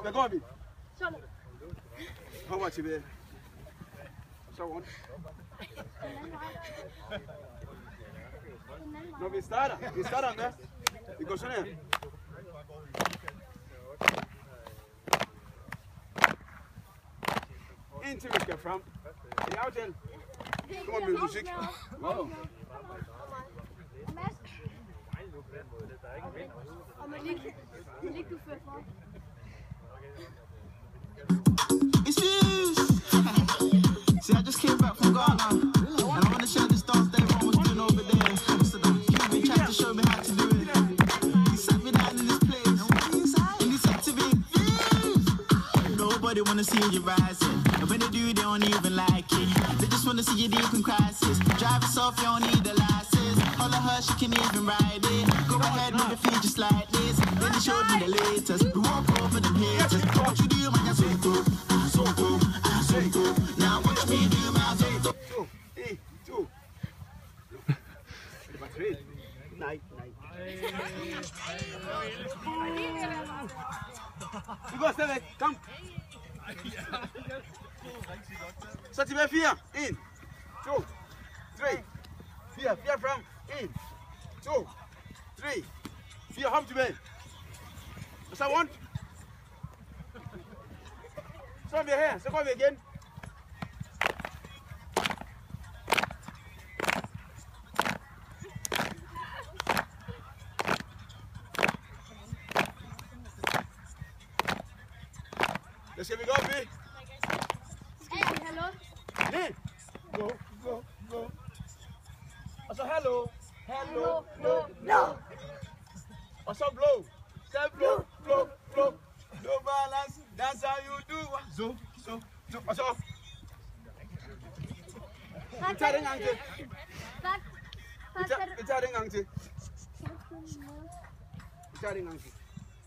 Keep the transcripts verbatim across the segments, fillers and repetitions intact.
Hvad går vi? Kommer tilbage. Så rundt. Når vi starter, vi starter med. Vi går sådan her. Indtil vi skal frem. Er I aftalt? Kommer med musik. Wow. It's you. See, I just came back from Ghana, and I want to share this dance that everyone was doing over there in Amsterdam. He tried to show me how to do it. He sat me down in this place, and he said to me, nobody wanna see you rising, and when they do, they don't even like it. They just wanna see you deep in crisis. Drive yourself, you don't need a license. All of her, she can even ride it. Go ahead with the feet just like this. Then they showed me the latest. We walk over them haters. What you do, man, you're so cool. I'm so cool. I'm so cool. Now watch me do my so cool. Two, three, two. Night, night. Vi går stadigvæk. Kom. Så tilbage fire. En, to, tre, fire. Fire frem. En, to, tre, fire. Hop tilbage. Og så rundt. Så er vi her. Så går vi igen. Det skal vi gå op i. Hallo? Ned. Go, go, go. Og så hallo. Hallo, no, no. Og så blå. Step blå, blå, blå. No balance. That's how you do. Så, så, så. Og så. Vi tager den en gang til. Vi tager, vi tager den en gang til. Vi tager den en gang til.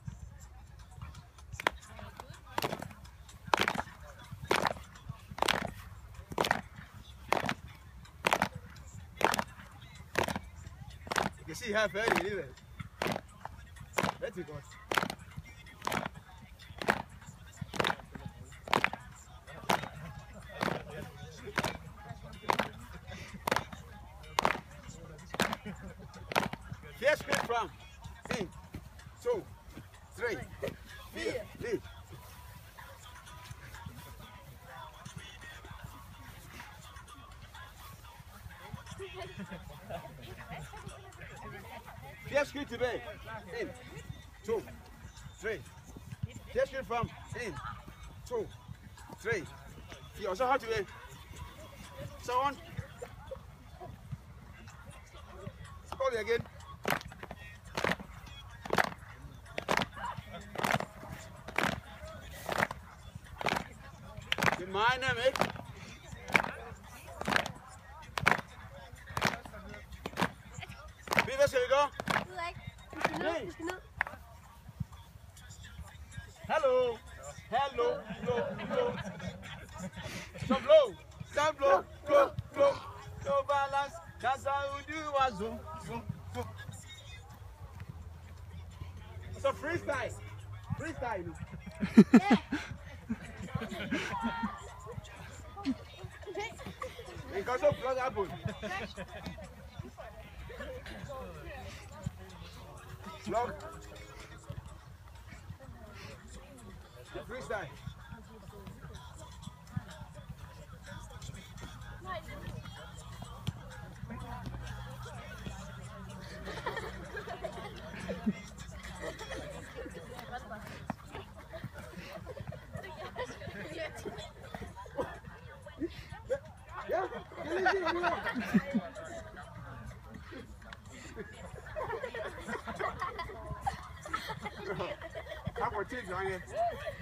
Jeg kan se her er færdig alligevel. Rigtig godt. Fjerde skridt frem. En, to, tre, fire, ned. Fjerde skridt tilbage. En, to, tre. Fjerde skridt frem. En, to, tre, fire. Og så hold tilbage. Så rundt. Så går vi igen. Det er meget nemt, ikke? Hvad skal vi gøre? Jeg ved ikke. Vi skal ned. Vi skal ned. Hallo. Hallo. Blå, blå. Så blå. Så blå, blå, blå. No balance. That's how you do it. Zoom, zoom, zoom. Så freestyle. Freestyle nu. Vi kan så plukke op på. Vlog. Freestyle. Ja, det er lige det. Tak for tid, drenge.